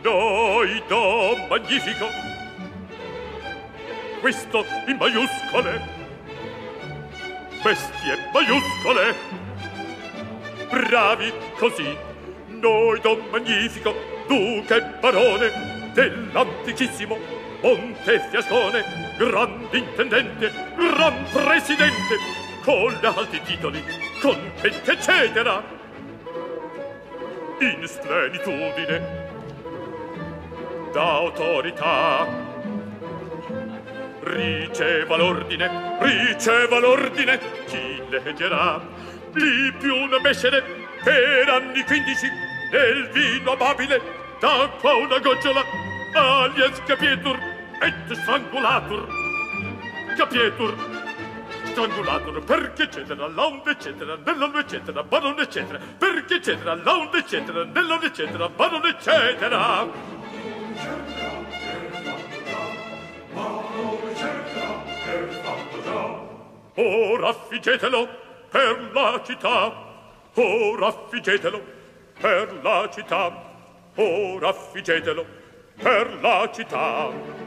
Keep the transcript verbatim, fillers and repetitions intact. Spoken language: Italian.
noi do magnifico, questo in maiuscole, bestie maiuscole, bravi così, noi do magnifico, duca e barone dell'antichissimo Montefiascone, grande intendente, gran presidente, con gli alti titoli, contenti eccetera, in splenitudine d'autorità, riceva l'ordine, riceva l'ordine, chi leggerà di più una mescere per anni quindici nel vino amabile, d'acqua una gocciola, alias capietur et strangulatur, capietur strangulatur, perché eccetera, launde eccetera, nell'anno eccetera, barone eccetera, perché eccetera, launde eccetera, nell'anno eccetera, barone eccetera. Ora affiggetelo per la città, ora affiggetelo per la città, ora affiggetelo per la città.